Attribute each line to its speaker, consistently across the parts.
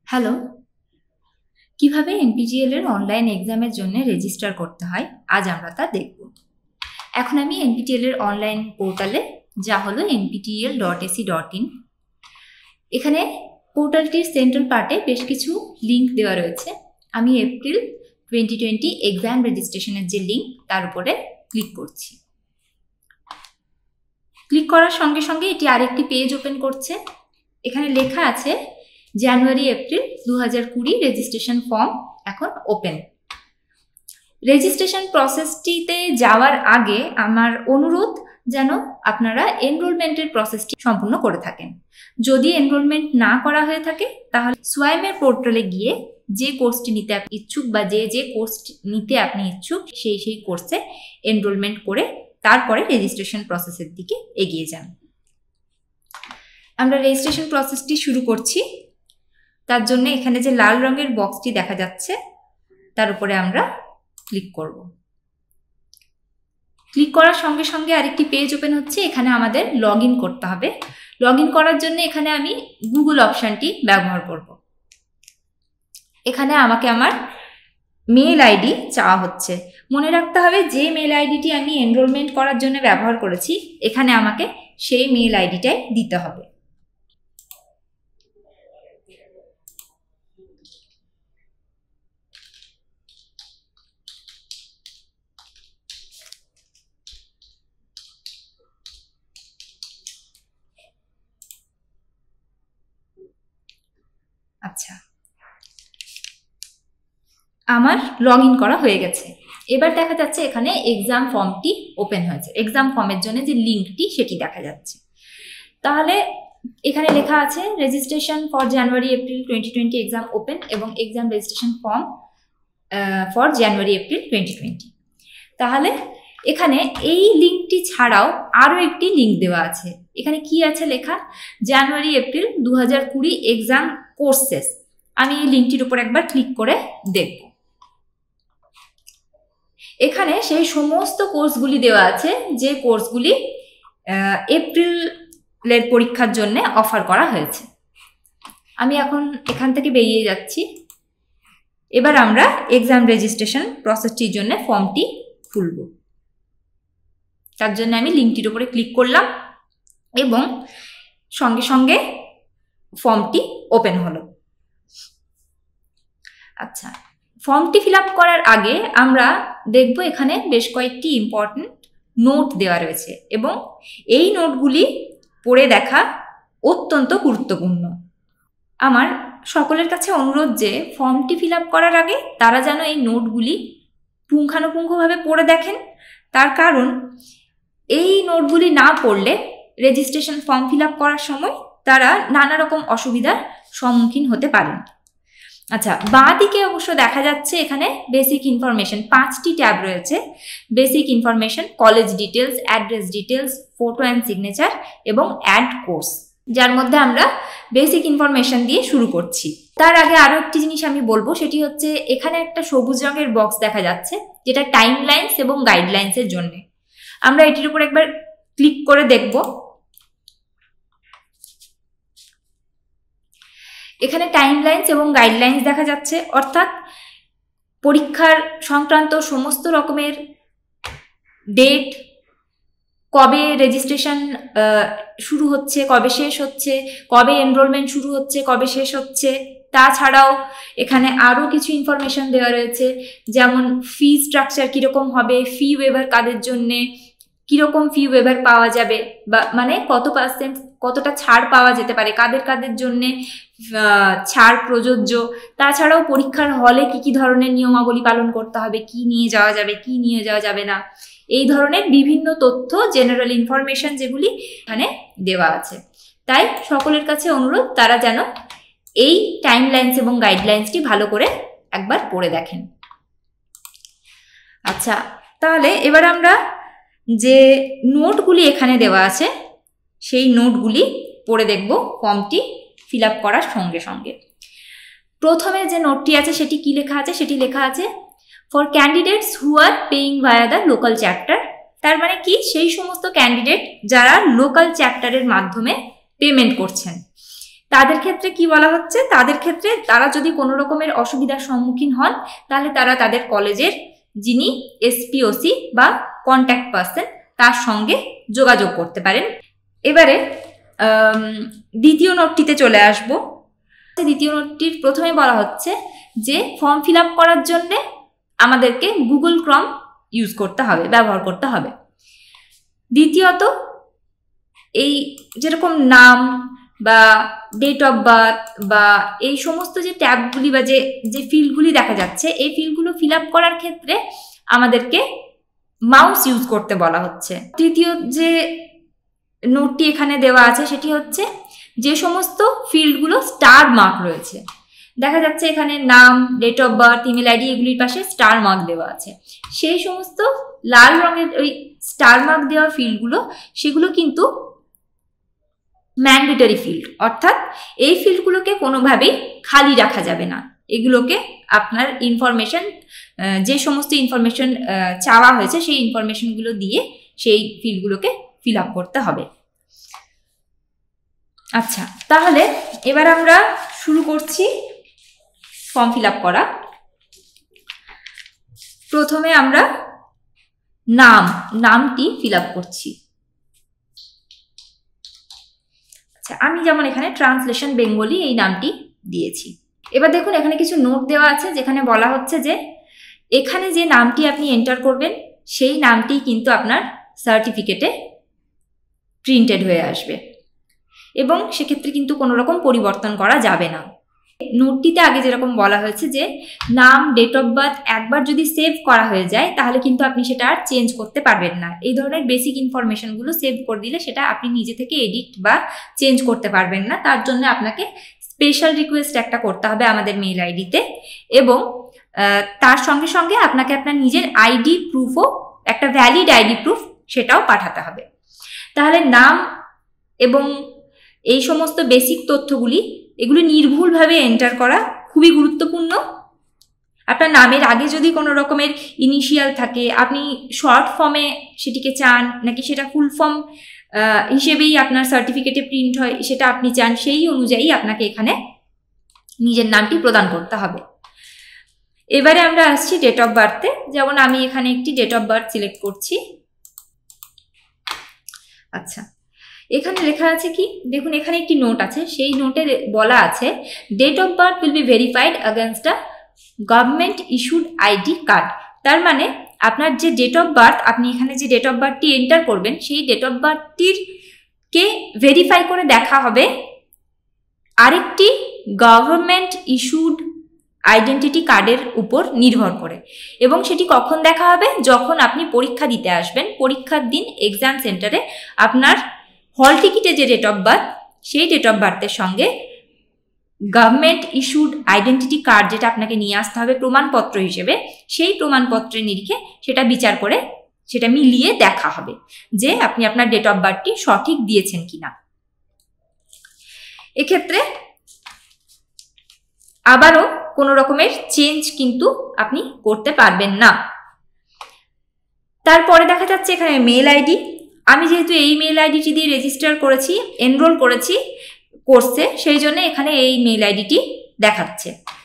Speaker 1: Hello, কিভাবে NPTEL এর online এক্সামের জন্য রেজিস্টার করতে হয় আজ আমরা তা দেখব। এখন আমি এনপিটিএল এর অনলাইন পোর্টালে, যা হলো nptel.ac.in, এখানে পোর্টালটির সেন্ট্রাল পার্টে বেশ কিছু লিঙ্ক দেওয়া রয়েছে। আমি এপ্রিল 2020 এক্সাম রেজিস্ট্রেশনের যে লিঙ্ক তার উপরে ক্লিক করছি। ক্লিক করার সঙ্গে সঙ্গে এটি আরেকটি পেজ ওপেন করছে। এখানে লেখা আছে জানুয়ারি এপ্রিল 2020 রেজিস্ট্রেশন ফর্ম এখন ওপেন। রেজিস্ট্রেশন প্রসেসটিতে যাওয়ার আগে আমার অনুরোধ যেন আপনারা এনরোলমেন্টের প্রসেসটি সম্পূর্ণ করে থাকেন। যদি এনরোলমেন্ট না করা হয়ে থাকে তাহলে সোয়াইমের পোর্টালে গিয়ে যে কোর্সটি নিতে আপনি ইচ্ছুক বা যে কোর্স নিতে আপনি ইচ্ছুক সেই কোর্সে এনরোলমেন্ট করে তারপরে রেজিস্ট্রেশন প্রসেসের দিকে এগিয়ে যান। আমরা রেজিস্ট্রেশন প্রসেসটি শুরু করছি। তার জন্য এখানে যে লাল রঙের বক্সটি দেখা যাচ্ছে তার উপরে আমরা ক্লিক করব। ক্লিক করার সঙ্গে সঙ্গে আরেকটি পেজ ওপেন হচ্ছে। এখানে আমাদের লগ ইন করতে হবে। লগ ইন করার জন্য এখানে আমি গুগল অপশনটি ব্যবহার করব। এখানে আমাকে আমার মেল আইডি চাওয়া হচ্ছে। মনে রাখতে হবে যে মেল আইডিটি আমি এনরোলমেন্ট করার জন্য ব্যবহার করেছি এখানে আমাকে সেই মেল আইডিটাই দিতে হবে। আচ্ছা, আমার লগ ইন করা হয়ে গেছে। এবার দেখা যাচ্ছে এখানে এক্সাম ফর্মটি ওপেন হয়েছে। এক্সাম ফর্মের জন্য যে লিঙ্কটি সেটি দেখা যাচ্ছে। তাহলে এখানে লেখা আছে registration for January April 2020 exam open এবং exam registration form for January April 2020। তাহলে এখানে এই লিঙ্কটি ছাড়াও আরও একটি লিঙ্ক দেওয়া আছে। এখানে কি আছে লেখা? January April 2020 exam courses. আমি এই লিঙ্কটির উপর একবার ক্লিক করে দেখব। এখানে সেই সমস্ত কোর্সগুলি দেওয়া আছে যে কোর্সগুলি এপ্রিলের পরীক্ষার জন্য অফার করা হয়েছে। আমি এখন এখান থেকে বেরিয়ে যাচ্ছি। এবার আমরা এক্সাম রেজিস্ট্রেশন প্রসেসটির জন্য ফর্মটি খুলব। তার জন্য আমি লিঙ্কটির উপরে ক্লিক করলাম এবং সঙ্গে সঙ্গে ফর্মটি ওপেন হলো। আচ্ছা, ফর্মটি ফিল আপ করার আগে আমরা দেখব এখানে বেশ কয়েকটি ইম্পর্টেন্ট নোট দেওয়া রয়েছে এবং এই নোটগুলি পড়ে দেখা অত্যন্ত গুরুত্বপূর্ণ। আমার সকলের কাছে অনুরোধ যে ফর্মটি ফিল আপ করার আগে তারা যেন এই নোটগুলি পুঙ্খানুপুঙ্খভাবে পড়ে দেখেন। তার কারণ এই নোটগুলি না পড়লে রেজিস্ট্রেশন ফর্ম ফিল আপ করার সময় তারা নানা রকম অসুবিধার সম্মুখীন হতে পারেন। আচ্ছা, বাঁ দিকে অবশ্য দেখা যাচ্ছে এখানে বেসিক ইনফরমেশন 5টি ট্যাব রয়েছে। Basic information, college details, address details, photo and signature এবং অ্যাড কোর্স, যার মধ্যে আমরা বেসিক ইনফরমেশন দিয়ে শুরু করছি। তার আগে আরও একটি জিনিস আমি বলবো, সেটি হচ্ছে এখানে একটা সবুজ রঙের বক্স দেখা যাচ্ছে যেটা টাইমলাইন্স এবং গাইডলাইন্সের জন্য। আমরা এটির উপর একবার ক্লিক করে দেখব। এখানে টাইমলাইন্স এবং গাইডলাইন্স দেখা যাচ্ছে, অর্থাৎ পরীক্ষার সংক্রান্ত সমস্ত রকমের ডেট, কবে রেজিস্ট্রেশন শুরু হচ্ছে, কবে শেষ হচ্ছে, কবে এনরোলমেন্ট শুরু হচ্ছে, কবে শেষ হচ্ছে। তাছাড়াও এখানে আরও কিছু ইনফরমেশন দেওয়া রয়েছে, যেমন ফি স্ট্রাকচার কীরকম হবে, ফি ওয়েভার কাদের জন্যে, কীরকম ফি ওয়েভার পাওয়া যাবে, বা মানে কতটা ছাড় পাওয়া যেতে পারে, কাদের কাদের জন্যে ছাড় প্রযোজ্য। তাছাড়াও পরীক্ষার হলে কি ধরনের নিয়মাবলী পালন করতে হবে, কি নিয়ে যাওয়া যাবে, কি নিয়ে যাওয়া যাবে না, এই ধরনের বিভিন্ন তথ্য, জেনারেল ইনফরমেশন যেগুলি এখানে দেওয়া আছে। তাই সকলের কাছে অনুরোধ তারা যেন এই টাইমলাইন্স এবং গাইডলাইন্সটি ভালো করে একবার পড়ে দেখেন। আচ্ছা, তাহলে এবার আমরা যে নোটগুলি এখানে দেওয়া আছে সেই নোটগুলি পড়ে দেখব ফর্মটি ফিল আপ করার সঙ্গে সঙ্গে। প্রথমে যে নোটটি আছে সেটি কি লেখা আছে? সেটি লেখা আছে for candidates who are paying via the local chapter. তার মানে কি? সেই সমস্ত ক্যান্ডিডেট যারা লোকাল চ্যাপ্টারের মাধ্যমে পেমেন্ট করছেন। তাদের ক্ষেত্রে কি বলা হচ্ছে, তাদের ক্ষেত্রে তারা যদি কোনো রকমের অসুবিধার সম্মুখীন হন তাহলে তারা তাদের কলেজের যিনি এসপিওসি বা কন্ট্যাক্ট পার্সন তার সঙ্গে যোগাযোগ করতে পারেন। এবারে দ্বিতীয় নোটটিতে চলে আসব। দ্বিতীয় নোটটির প্রথমে বলা হচ্ছে যে ফর্ম ফিল আপ করার জন্যে আমাদেরকে গুগল ক্রম ইউজ করতে হবে, ব্যবহার করতে হবে। দ্বিতীয়ত এই যেরকম নাম বা ডেট অফ বার্থ বা এই সমস্ত যে ট্যাবগুলি বা যে ফিল্ডগুলি দেখা যাচ্ছে, এই ফিল্ডগুলো ফিল আপ করার ক্ষেত্রে আমাদেরকে মাউস ইউজ করতে বলা হচ্ছে। তৃতীয় যে নোটটি এখানে দেওয়া আছে সেটি হচ্ছে যে সমস্ত ফিল্ডগুলো স্টার মার্ক রয়েছে, দেখা যাচ্ছে এখানে নাম, date of birth, email ID, এগুলির পাশে স্টার মার্ক দেওয়া আছে, সেই সমস্ত লাল রঙের ওই স্টার মার্ক দেওয়া ফিল্ডগুলো সেগুলো কিন্তু ম্যান্ডেটরি ফিল্ড, অর্থাৎ এই ফিল্ডগুলোকে কোনোভাবেই খালি রাখা যাবে না। এগুলোকে আপনার ইনফরমেশন, যে সমস্ত ইনফরমেশন চাওয়া হয়েছে সেই ইনফরমেশনগুলো দিয়ে সেই ফিল্ডগুলোকে ফিল আপ করতে হবে। আচ্ছা, তাহলে এবার আমরা শুরু করছি ফর্ম ফিল আপ করা। প্রথমে আমরা নামটি ফিল আপ করছি। আচ্ছা, আমি যেমন এখানে ট্রান্সলেশন বেঙ্গলি এই নামটি দিয়েছি। এবার দেখুন এখানে কিছু নোট দেওয়া আছে যেখানে বলা হচ্ছে যে এখানে যে নামটি আপনি এন্টার করবেন সেই নামটি কিন্তু আপনার সার্টিফিকেটে প্রিন্টেড হয়ে আসবে এবং সেক্ষেত্রে কিন্তু কোনো রকম পরিবর্তন করা যাবে না। নোটটিতে আগে যেরকম বলা হয়েছে যে নাম, ডেট অফ বার্থ একবার যদি সেভ করা হয়ে যায় তাহলে কিন্তু আপনি সেটা আর চেঞ্জ করতে পারবেন না। এই ধরনের বেসিক ইনফরমেশনগুলো সেভ করে দিলে সেটা আপনি নিজে থেকে এডিট বা চেঞ্জ করতে পারবেন না। তার জন্য আপনাকে স্পেশাল রিকোয়েস্ট একটা করতে হবে আমাদের মেইল আইডিতে এবং তার সঙ্গে সঙ্গে আপনাকে আপনার নিজের আইডি প্রুফও, একটা ভ্যালিড আইডি প্রুফ সেটাও পাঠাতে হবে। তাহলে নাম এবং এই সমস্ত বেসিক তথ্যগুলি এগুলো নির্ভুলভাবে এন্টার করা খুবই গুরুত্বপূর্ণ। আপনার নামের আগে যদি কোনো রকমের ইনিশিয়াল থাকে, আপনি শর্ট ফর্মে সেটিকে চান নাকি সেটা ফুল ফর্ম হিসেবেই আপনার সার্টিফিকেটে প্রিন্ট হয় সেটা আপনি চান, সেই অনুযায়ী আপনাকে এখানে নিজের নামটি প্রদান করতে হবে। এবারে আমরা আসছি ডেট অফ বার্থে। যেমন আমি এখানে একটি ডেট অফ বার্থ সিলেক্ট করছি। আচ্ছা, এখানে লেখা আছে কি দেখুন, এখানে একটি নোট আছে, সেই নোটে বলা আছে date of birth will be verified against a government issued ID card. তার মানে আপনার যে ডেট অফ বার্থ, আপনি এখানে যে ডেট অফ বার্থটি এন্টার করবেন সেই ডেট অফ বার্থটির কে ভেরিফাই করে দেখা হবে আরেকটি গভর্নমেন্ট ইস্যুড আইডেন্টিটি কার্ডের উপর নির্ভর করে। এবং সেটি কখন দেখা হবে? যখন আপনি পরীক্ষা দিতে আসবেন, পরীক্ষার দিন এক্সাম সেন্টারে আপনার হল টিকিটে যে ডেট অফ বার্থ সেই ডেট অফ বার্থের সঙ্গে গভর্নমেন্ট ইস্যুড আইডেন্টিটি কার্ড যেটা আপনাকে নিয়ে আসতে হবে প্রমাণপত্র হিসেবে, সেই প্রমাণপত্রের নিরিখে সেটা বিচার করে সেটা মিলিয়ে দেখা হবে যে আপনি আপনার ডেট অফ বার্থটি সঠিক দিয়েছেন কিনা। এক্ষেত্রে আবারও কোনো রকমের চেঞ্জ কিন্তু আপনি করতে পারবেন না। তারপরে দেখা যাচ্ছে এখানে মেল আইডি। আমি যেহেতু এই মেল আইডিটি দিয়ে রেজিস্টার করেছি, এনরোল করেছি কোর্সে, সেই জন্য এখানে এই মেল আইডিটি দেখাচ্ছে।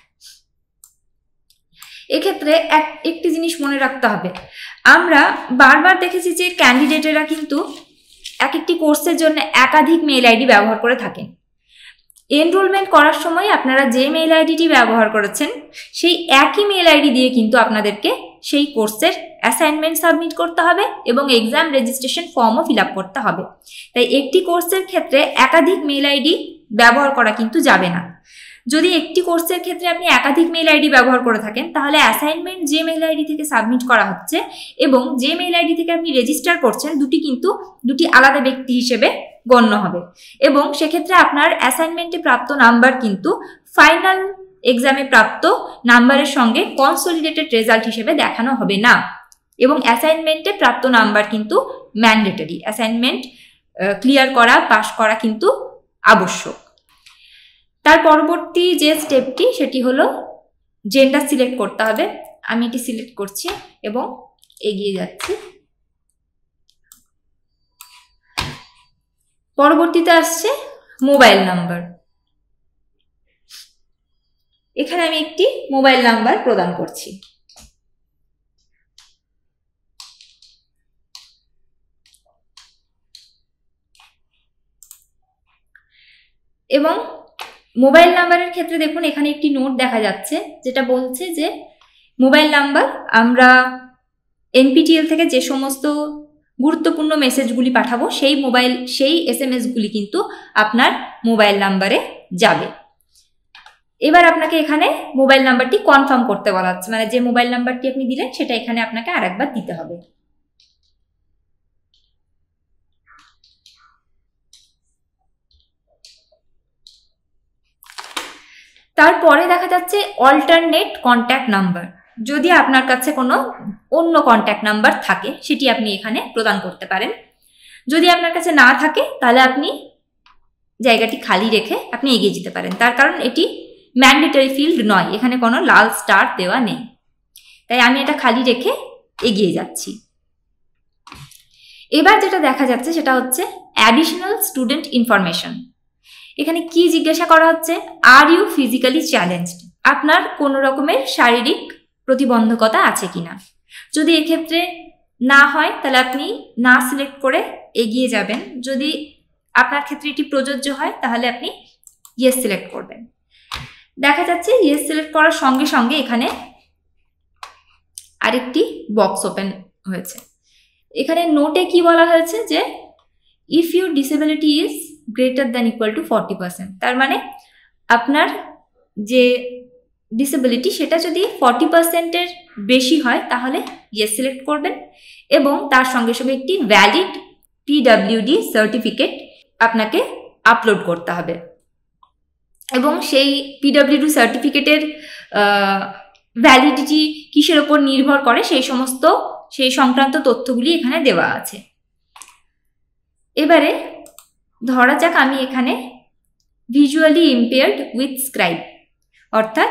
Speaker 1: এক্ষেত্রে একটি জিনিস মনে রাখতে হবে, আমরা বারবার দেখেছি যে ক্যান্ডিডেটেরা কিন্তু এক একটি কোর্সের জন্য একাধিক মেল আইডি ব্যবহার করে থাকেন। এনরোলমেন্ট করার সময় আপনারা যে মেল আইডিটি ব্যবহার করেছেন সেই একই মেল আইডি দিয়ে কিন্তু আপনাদেরকে সেই কোর্সের অ্যাসাইনমেন্ট সাবমিট করতে হবে এবং এক্সাম রেজিস্ট্রেশন ফর্মও ফিল আপ করতে হবে। তাই একটি কোর্সের ক্ষেত্রে একাধিক মেল আইডি ব্যবহার করা কিন্তু যাবে না। যদি একটি কোর্সের ক্ষেত্রে আপনি একাধিক মেল আইডি ব্যবহার করে থাকেন তাহলে অ্যাসাইনমেন্ট যে মেল আইডি থেকে সাবমিট করা হচ্ছে এবং যে মেল আইডি থেকে আপনি রেজিস্টার করছেন দুটি আলাদা ব্যক্তি হিসেবে গণ্য হবে এবং সেক্ষেত্রে আপনার অ্যাসাইনমেন্টে প্রাপ্ত নাম্বার কিন্তু ফাইনাল এক্সামে প্রাপ্ত নাম্বারের সঙ্গে কনসলিডেটেড রেজাল্ট হিসেবে দেখানো হবে না। এবং অ্যাসাইনমেন্টে প্রাপ্ত নাম্বার কিন্তু ম্যান্ডেটরি, অ্যাসাইনমেন্ট ক্লিয়ার করা, পাস করা কিন্তু আবশ্যক। তার পরবর্তী যে স্টেপটি সেটি হলো জেন্ডার সিলেক্ট করতে হবে। আমি এটি সিলেক্ট করছি এবং এগিয়ে যাচ্ছি। পরবর্তীতে আসছে মোবাইল নাম্বার। এখানে আমি একটি মোবাইল নাম্বার প্রদান করছি। এবং মোবাইল নাম্বারের ক্ষেত্রে দেখুন এখানে একটি নোট দেখা যাচ্ছে যেটা বলছে যে মোবাইল নাম্বার আমরা NPTEL থেকে যে সমস্ত গুরুত্বপূর্ণ মেসেজগুলি পাঠাবো সেই SMS-গুলি কিন্তু আপনার মোবাইল নাম্বারে যাবে। এবার আপনাকে এখানে মোবাইল নাম্বারটি কনফার্ম করতে বলা হচ্ছে, মানে যে মোবাইল নাম্বারটি আপনি দিলেন সেটা এখানে আপনাকে আরেকবার দিতে হবে। তারপরে দেখা যাচ্ছে অল্টারনেট কন্ট্যাক্ট নাম্বার। যদি আপনার কাছে কোনো অন্য কন্ট্যাক্ট নাম্বার থাকে সেটি আপনি এখানে প্রদান করতে পারেন। যদি আপনার কাছে না থাকে তাহলে আপনি জায়গাটি খালি রেখে আপনি এগিয়ে যেতে পারেন। তার কারণ এটি ম্যান্ডেটরি ফিল্ড নয়, এখানে কোনো লাল স্টার দেওয়া নেই, তাই আমি এটা খালি রেখে এগিয়ে যাচ্ছি। এবার যেটা দেখা যাচ্ছে সেটা হচ্ছে অ্যাডিশনাল স্টুডেন্ট ইনফরমেশন। এখানে কি জিজ্ঞাসা করা হচ্ছে, আর ইউ ফিজিক্যালি চ্যালেঞ্জড, আপনার কোনো রকমের শারীরিক প্রতিবন্ধকতা আছে কিনা। যদি এক্ষেত্রে না হয় তাহলে আপনি না সিলেক্ট করে এগিয়ে যাবেন। যদি আপনার ক্ষেত্রে এটি প্রযোজ্য হয় তাহলে আপনি ইয়েস সিলেক্ট করবেন। দেখা যাচ্ছে ইয়েস সিলেক্ট করার সঙ্গে সঙ্গে এখানে আরেকটি বক্স ওপেন হয়েছে। এখানে নোটে কি বলা হয়েছে যে if your disability is greater than equal to 40%, তার মানে আপনার যে ডিসেবিলিটি সেটা যদি 40%-এর বেশি হয় তাহলে ইয়েস সিলেক্ট করবেন এবং তার সঙ্গে সঙ্গে একটি ভ্যালিড PWD সার্টিফিকেট আপনাকে আপলোড করতে হবে এবং সেই PWD সার্টিফিকেটের ভ্যালিডিটি কিসের ওপর নির্ভর করে সেই সংক্রান্ত তথ্যগুলি এখানে দেওয়া আছে। এবারে ধরা যাক আমি এখানে ভিজুয়ালি ইম্পেয়ার্ড উইথ স্ক্রাইব, অর্থাৎ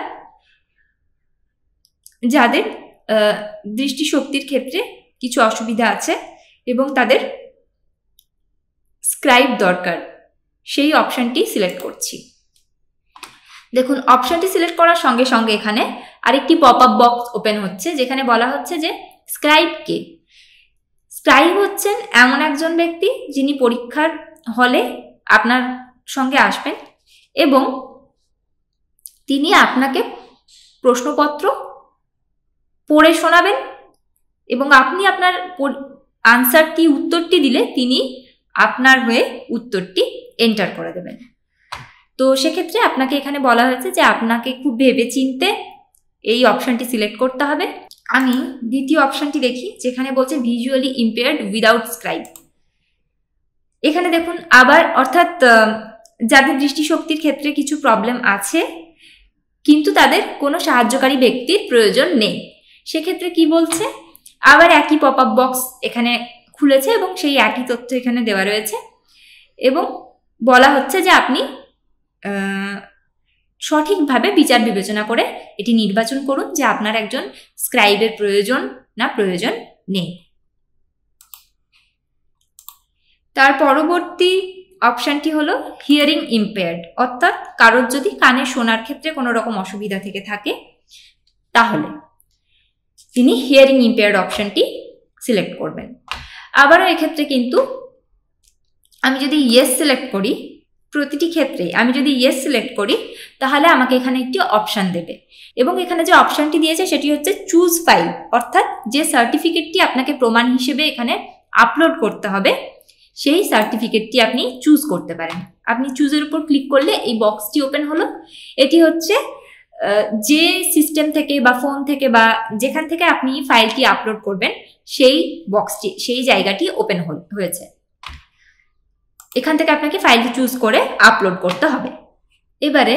Speaker 1: যাদের দৃষ্টিশক্তির ক্ষেত্রে কিছু অসুবিধা আছে এবং তাদের স্ক্রাইব দরকার, সেই অপশানটি সিলেক্ট করছি। দেখুন অপশানটি সিলেক্ট করার সঙ্গে সঙ্গে এখানে আরেকটি পপ আপ বক্স ওপেন হচ্ছে যেখানে বলা হচ্ছে যে স্ক্রাইব কে। স্ক্রাইব হচ্ছেন এমন একজন ব্যক্তি যিনি পরীক্ষার হলে আপনার সঙ্গে আসবেন এবং তিনি আপনাকে প্রশ্নপত্র পড়ে শোনাবেন এবং আপনি আপনার উত্তরটি দিলে তিনি আপনার হয়ে উত্তরটি এন্টার করে দেবেন। তো সেক্ষেত্রে আপনাকে এখানে বলা হয়েছে যে আপনাকে খুব ভেবে চিনতে এই অপশানটি সিলেক্ট করতে হবে। আমি দ্বিতীয় অপশানটি দেখি যেখানে বলছে ভিজুয়ালি ইম্পেয়ার্ড উইদাউট স্ক্রাইব। এখানে দেখুন আবার, অর্থাৎ যাদের দৃষ্টিশক্তির ক্ষেত্রে কিছু প্রবলেম আছে কিন্তু তাদের কোনো সাহায্যকারী ব্যক্তির প্রয়োজন নেই, সেক্ষেত্রে কি বলছে, আবার একই পপ আপ বক্স এখানে খুলেছে এবং সেই একই তথ্য এখানে দেওয়া রয়েছে এবং বলা হচ্ছে যে আপনি সঠিকভাবে বিচার বিবেচনা করে এটি নির্বাচন করুন যে আপনার একজন স্ক্রাইবের প্রয়োজন না প্রয়োজন নেই। তার পরবর্তী অপশানটি হলো হিয়ারিং ইম্পেয়ার্ড, অর্থাৎ কারোর যদি কানে শোনার ক্ষেত্রে কোনো রকম অসুবিধা থেকে থাকে তাহলে তিনি হিয়ারিং ইম্পেয়ার্ড অপশানটি সিলেক্ট করবেন। আবারও এক্ষেত্রে কিন্তু আমি যদি ইয়েস সিলেক্ট করি, প্রতিটি ক্ষেত্রে আমি যদি ইয়েস সিলেক্ট করি তাহলে আমাকে এখানে একটি অপশান দেবে এবং এখানে যে অপশানটি দিয়েছে সেটি হচ্ছে চুজ ফাইল, অর্থাৎ যে সার্টিফিকেটটি আপনাকে প্রমাণ হিসেবে এখানে আপলোড করতে হবে সেই সার্টিফিকেটটি আপনি চুজ করতে পারেন। আপনি চুজের উপর ক্লিক করলে এই বক্সটি ওপেন হলো। এটি হচ্ছে যে সিস্টেম থেকে বা ফোন থেকে বা যেখান থেকে আপনি ফাইলটি আপলোড করবেন সেই বক্সটি, সেই জায়গাটি ওপেন হয়েছে। এখান থেকে আপনাকে ফাইলটি চুজ করে আপলোড করতে হবে। এবারে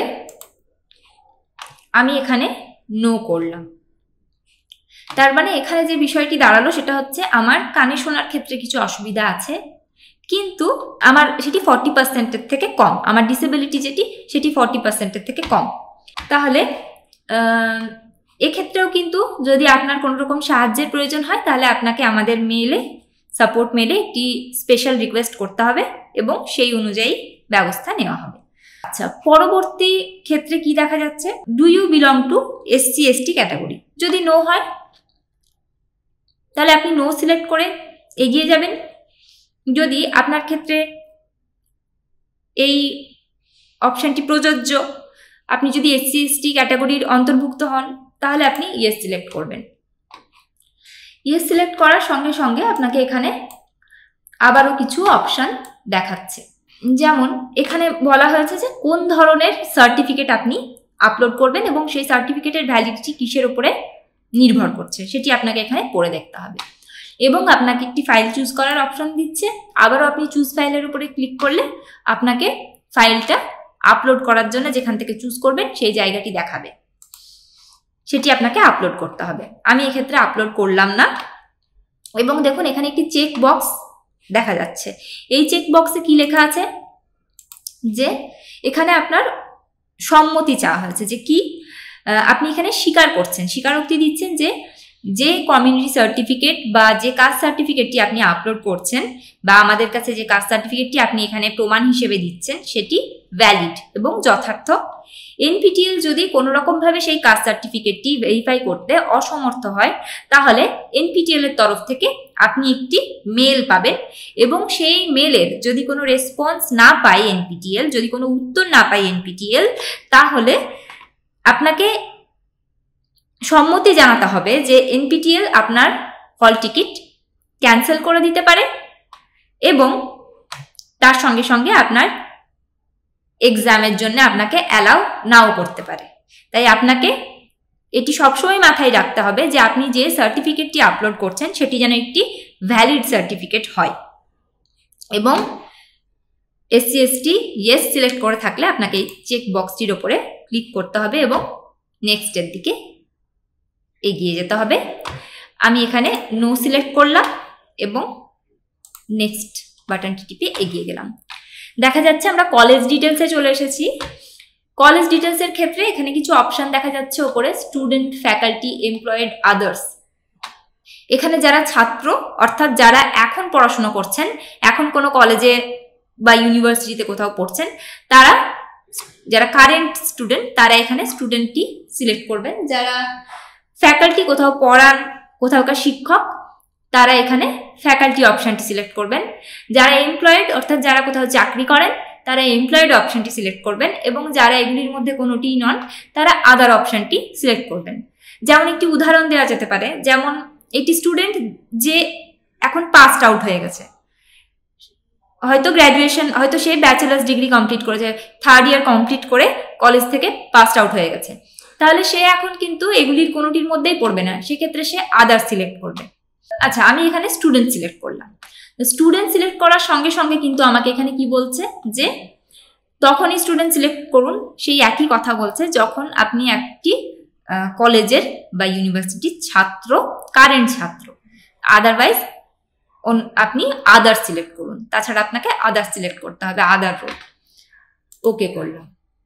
Speaker 1: আমি এখানে নো করলাম, তার মানে এখানে যে বিষয়টি দাঁড়ালো সেটা হচ্ছে আমার কানে শোনার ক্ষেত্রে কিছু অসুবিধা আছে কিন্তু আমার সেটি 40%-এর থেকে কম, আমার ডিসেবিলিটি সেটি 40%-এর থেকে কম। তাহলে এক্ষেত্রেও কিন্তু যদি আপনার কোনো রকম সাহায্যের প্রয়োজন হয় তাহলে আপনাকে আমাদের সাপোর্ট মেলে একটি স্পেশাল রিকোয়েস্ট করতে হবে এবং সেই অনুযায়ী ব্যবস্থা নেওয়া হবে। আচ্ছা, পরবর্তী ক্ষেত্রে কি দেখা যাচ্ছে, do you belong to SC ST category. যদি নো হয় তাহলে আপনি নো সিলেক্ট করে এগিয়ে যাবেন। যদি আপনার ক্ষেত্রে এই অপশনটি প্রযোজ্য, আপনি যদি এসসি এসটি ক্যাটাগরির অন্তর্ভুক্ত হন তাহলে আপনি ইয়েস সিলেক্ট করবেন। ইয়েস সিলেক্ট করার সঙ্গে সঙ্গে আপনাকে এখানে আবারও কিছু অপশন দেখাচ্ছে। যেমন এখানে বলা হয়েছে যে কোন ধরনের সার্টিফিকেট আপনি আপলোড করবেন এবং সেই সার্টিফিকেটের ভ্যালিডিটি কিসের উপরে নির্ভর করছে সেটি আপনাকে এখানে পড়ে দেখতে হবে। এবং আপনাকে একটি ফাইল চুজ করার অপশন দিচ্ছে। আবারও আপনি চুজ ফাইলের উপরে ক্লিক করলে আপনাকে ফাইলটা আপলোড করার জন্য যেখান থেকে চুজ করবেন সেই জায়গাটি দেখাবে, সেটি আপনাকে আপলোড করতে হবে। আমি এক্ষেত্রে আপলোড করলাম না। এবং দেখুন এখানে একটি চেক বক্স দেখা যাচ্ছে। এই চেক বক্সে কি লেখা আছে, যে এখানে আপনার সম্মতি চাওয়া হয়েছে, যে কি আপনি এখানে স্বীকার করছেন, স্বীকারোক্তি দিচ্ছেন যে কমিউনিটি সার্টিফিকেট বা যে কাস্ট সার্টিফিকেটটি আপনি আপলোড করছেন বা আমাদের কাছে যে কাস্ট সার্টিফিকেটটি আপনি এখানে প্রমাণ হিসেবে দিচ্ছেন সেটি ভ্যালিড এবং যথার্থ। এনপিটিএল যদি কোনো রকমভাবে সেই কাস্ট সার্টিফিকেটটি ভেরিফাই করতে অসমর্থ হয় তাহলে এনপিটিএল এর তরফ থেকে আপনি একটি মেল পাবেন এবং সেই মেলের যদি কোনো রেসপন্স না পায় এনপিটিএল, যদি কোনো উত্তর না পায় এনপিটিএল, তাহলে আপনাকে সম্মতি জানাতে হবে যে এনপিটিএল আপনার হল টিকিট ক্যান্সেল করে দিতে পারে এবং তার সঙ্গে সঙ্গে আপনার এক্সামের জন্য আপনাকে অ্যালাউ নাও করতে পারে। তাই আপনাকে এটি সবসময় মাথায় রাখতে হবে যে আপনি যে সার্টিফিকেটটি আপলোড করছেন সেটি যেন একটি ভ্যালিড সার্টিফিকেট হয়। এবং এসসি এসটি ইয়েস সিলেক্ট করে থাকলে আপনাকে এই চেক বক্সটির ওপরে ক্লিক করতে হবে এবং নেক্সটের দিকে এগিয়ে যেতে হবে। আমি এখানে নো সিলেক্ট করলাম এবং নেক্সট বাটনটি টিপে এগিয়ে গেলাম। দেখা যাচ্ছে আমরা কলেজ ডিটেলসে চলে এসেছি। কলেজ ডিটেলসের ক্ষেত্রে এখানে কিছু অপশন দেখা যাচ্ছে ওপরে, স্টুডেন্ট, ফ্যাকাল্টি, এমপ্লয়েড, আদার্স। এখানে যারা ছাত্র অর্থাৎ যারা এখন পড়াশোনা করছেন, এখন কোনো কলেজে বা ইউনিভার্সিটিতে কোথাও পড়ছেন, তারা যারা কারেন্ট স্টুডেন্ট তারা এখানে স্টুডেন্টটি সিলেক্ট করবেন। যারা ফ্যাকাল্টি কোথাও পড়ান, কোথাওকার শিক্ষক, তারা এখানে ফ্যাকাল্টি অপশনটি সিলেক্ট করবেন। যারা এমপ্লয়েড অর্থাৎ যারা কোথাও চাকরি করেন তারা এমপ্লয়েড অপশনটি সিলেক্ট করবেন এবং যারা এগুলির মধ্যে কোনোটিই নন তারা আদার অপশনটি সিলেক্ট করবেন। যেমন একটি উদাহরণ দেওয়া যেতে পারে, যেমন একটি স্টুডেন্ট যে এখন পাসড আউট হয়ে গেছে, হয়তো গ্র্যাজুয়েশন, হয়তো সে ব্যাচেলার্স ডিগ্রি কমপ্লিট করেছে, থার্ড ইয়ার কমপ্লিট করে কলেজ থেকে পাসড আউট হয়ে গেছে, তাহলে সে এখন কিন্তু এগুলির কোনোটির মধ্যেই পড়বে না, সেক্ষেত্রে সে আদার সিলেক্ট করবে। আচ্ছা, আমি এখানে স্টুডেন্ট সিলেক্ট করলাম। স্টুডেন্ট সিলেক্ট করার সঙ্গে সঙ্গে কিন্তু আমাকে এখানে কি বলছে, যে তখনই স্টুডেন্ট সিলেক্ট করুন, সেই একই কথা বলছে যখন আপনি একটি কলেজের বা ইউনিভার্সিটির ছাত্র, কারেন্ট ছাত্র। আদারওয়াইজ আপনি আদার সিলেক্ট করুন, তাছাড়া আপনাকে আদার সিলেক্ট করতে হবে, আদার রোল। ওকে করলাম।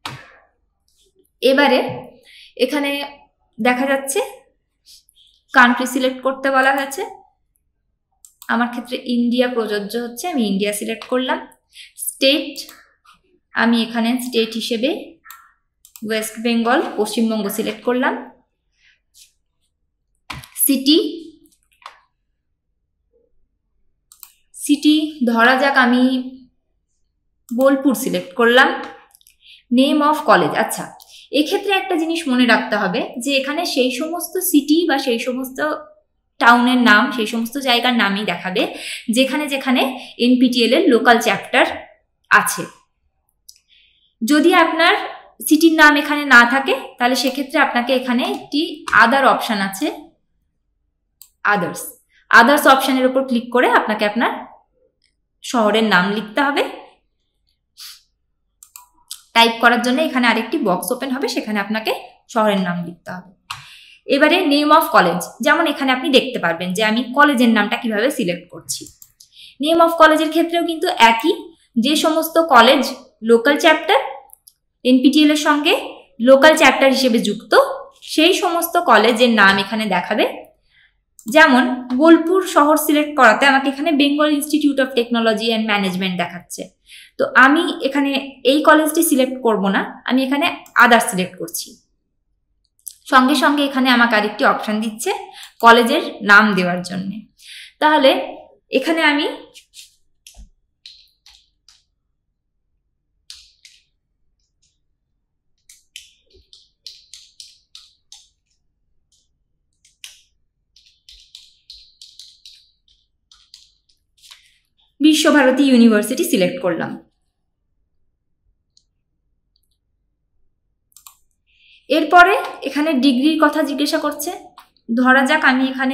Speaker 1: এবারে এখানে দেখা যাচ্ছে কান্ট্রি সিলেক্ট করতে বলা হয়েছে। আমার ক্ষেত্রে ইন্ডিয়া প্রযোজ্য হচ্ছে, আমি ইন্ডিয়া সিলেক্ট করলাম। স্টেট, আমি এখানে স্টেট হিসেবে ওয়েস্ট বেঙ্গল, পশ্চিমবঙ্গ সিলেক্ট করলাম। সিটি, সিটি ধরা যাক আমি বোলপুর সিলেক্ট করলাম। নেম অফ কলেজ, আচ্ছা এক্ষেত্রে একটা জিনিস মনে রাখতে হবে যে এখানে সেই সমস্ত সিটি বা সেই সমস্ত টাউনের নাম, সেই সমস্ত জায়গার নামই দেখাবে যেখানে যেখানে এনপিটিএল এর লোকাল চ্যাপ্টার আছে। যদি আপনার সিটির নাম এখানে না থাকে তাহলে সেক্ষেত্রে আপনাকে এখানে একটি আদার অপশন আছে, আদার্স। আদার্স অপশনের উপর ক্লিক করে আপনাকে আপনার শহরের নাম লিখতে হবে। টাইপ করার জন্য এখানে আরেকটি বক্স ওপেন হবে, সেখানে আপনাকে শহরের নাম লিখতে হবে। এবারে নেম অফ কলেজ, যেমন এখানে আপনি দেখতে পারবেন যে আমি কলেজের নামটা কিভাবে সিলেক্ট করছি। নেম অফ কলেজের ক্ষেত্রেও কিন্তু একই, যে সমস্ত কলেজ লোকাল চ্যাপ্টার এনপিটিএল এর সঙ্গে লোকাল চ্যাপ্টার হিসেবে যুক্ত সেই সমস্ত কলেজের নাম এখানে দেখাবে। যেমন বোলপুর শহর সিলেক্ট করাতে আমাকে এখানে Bengal Institute of Technology and Management দেখাচ্ছে। তো আমি এখানে এই কলেজটি সিলেক্ট করব না, আমি এখানে আদার সিলেক্ট করছি। সঙ্গে সঙ্গে এখানে আমাকে আরেকটি অপশন দিচ্ছে কলেজের নাম দেওয়ার জন্য। তাহলে এখানে আমি বিশ্বভারতী ইউনিভার্সিটি সিলেক্ট করলাম। এরপরে এখানে ডিগ্রির কথা জিজ্ঞাসা করছে। ধরা যাক আমি এখানে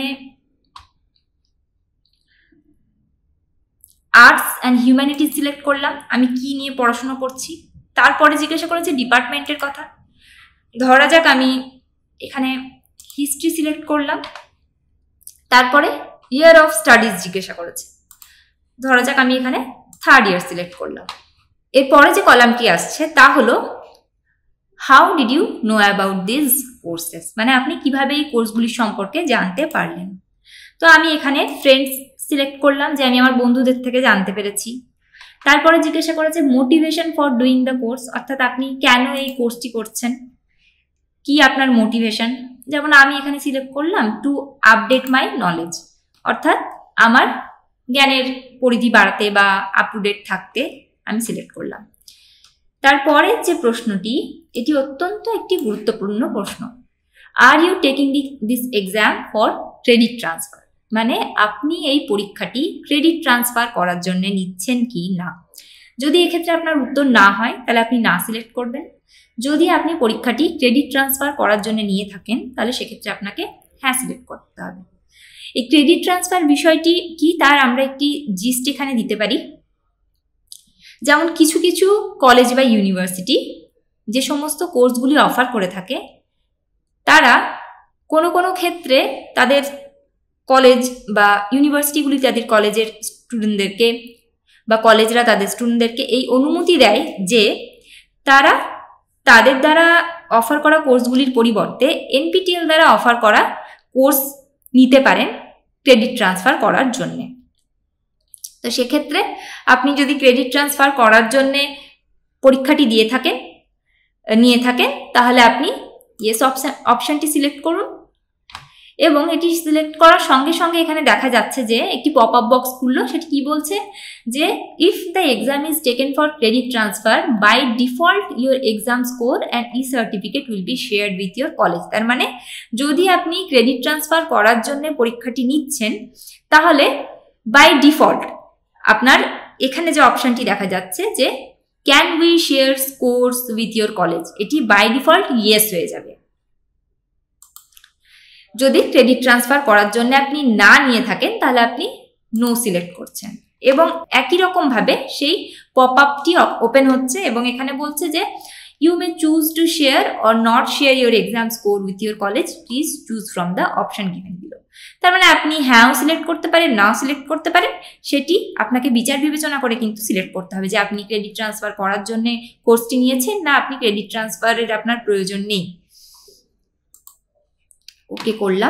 Speaker 1: আর্টস অ্যান্ড হিউম্যানিটিজ সিলেক্ট করলাম, আমি কি নিয়ে পড়াশোনা করছি। তারপরে জিজ্ঞাসা করেছে ডিপার্টমেন্টের কথা। ধরা যাক আমি এখানে হিস্ট্রি সিলেক্ট করলাম। তারপরে ইয়ার অফ স্টাডিজ জিজ্ঞাসা করেছে। ধরা যাক আমি এখানে 3rd ইয়ার সিলেক্ট করলাম। এরপরে যে কলামটি আসছে তা হলো how did you know about this courses, মানে আপনি কিভাবে এই কোর্সগুলি সম্পর্কে জানতে পারলেন। তো আমি এখানে ফ্রেন্ডস সিলেক্ট করলাম, যে আমি আমার বন্ধুদের থেকে জানতে পেরেছি। তারপরে জিজ্ঞাসা করেছে motivation for doing the course, অর্থাৎ আপনি কেন এই কোর্সটি করছেন, কি আপনার মোটিভেশন। যেমন আমি এখানে সিলেক্ট করলাম টু আপডেট মাই নলেজ, অর্থাৎ আমার জ্ঞানের পরিধি বাড়াতে বা আপ টু ডেট থাকতে আমি সিলেক্ট করলাম। তারপরে যে প্রশ্নটি, এটি অত্যন্ত একটি গুরুত্বপূর্ণ প্রশ্ন। Are you taking this exam for credit transfer, মানে আপনি এই পরীক্ষাটি ক্রেডিট ট্রান্সফার করার জন্য নিচ্ছেন কি না। যদি এক্ষেত্রে আপনার উত্তর না হয় তাহলে আপনি না সিলেক্ট করবেন। যদি আপনি পরীক্ষাটি ক্রেডিট ট্রান্সফার করার জন্য নিয়ে থাকেন তাহলে সেক্ষেত্রে আপনাকে হ্যাঁ সিলেক্ট করতে হবে। এই ক্রেডিট ট্রান্সফার বিষয়টি কি তার আমরা একটি জিস্ট এখানে দিতে পারি। যেমন কিছু কিছু কলেজ বা ইউনিভার্সিটি যে সমস্ত কোর্সগুলি অফার করে থাকে, তারা কোনো কোনো ক্ষেত্রে তাদের কলেজ বা ইউনিভার্সিটিগুলি তাদের কলেজের স্টুডেন্টদেরকে বা কলেজরা তাদের স্টুডেন্টদেরকে এই অনুমতি দেয় যে তারা তাদের দ্বারা অফার করা কোর্সগুলির পরিবর্তে এনপিটিএল দ্বারা অফার করা কোর্স নিতে পারেন ক্রেডিট ট্রান্সফার করার জন্যে। তো সেক্ষেত্রে আপনি যদি ক্রেডিট ট্রান্সফার করার জন্যে পরীক্ষাটি নিয়ে থাকেন তাহলে আপনি ইয়েস অপশানটি সিলেক্ট করুন। এবং এটি সিলেক্ট করার সঙ্গে সঙ্গে এখানে দেখা যাচ্ছে যে একটি পপ আপ বক্স খুললো। সেটি কি বলছে যে if the exam is taken for credit transfer by default your exam score and e certificate will be shared with your college. তার মানে যদি আপনি ক্রেডিট ট্রান্সফার করার জন্য পরীক্ষাটি নিচ্ছেন তাহলে বাই ডিফল্ট আপনার এখানে যে অপশানটি দেখা যাচ্ছে যে can we share scores with your college, এটি বাই ডিফল্ট ইয়েস হয়ে যাবে। যদি ক্রেডিট ট্রান্সফার করার জন্য আপনি না নিয়ে থাকেন তাহলে আপনি নো সিলেক্ট করছেন। এবং একই রকমভাবে সেই পপ আপটি ওপেন হচ্ছে এবং এখানে বলছে যে you may choose to share or not share your exam score with your college, please choose from the option given below. তার মানে আপনি হ্যাঁও সিলেক্ট করতে পারেন, নাও সিলেক্ট করতে পারেন, সেটি আপনাকে বিচার বিবেচনা করে কিন্তু সিলেক্ট করতে হবে যে আপনি ক্রেডিট ট্রান্সফার করার জন্য কোর্সটি নিয়েছেন না আপনি ক্রেডিট ট্রান্সফারের আপনার প্রয়োজন নেই। ওকে করলাম।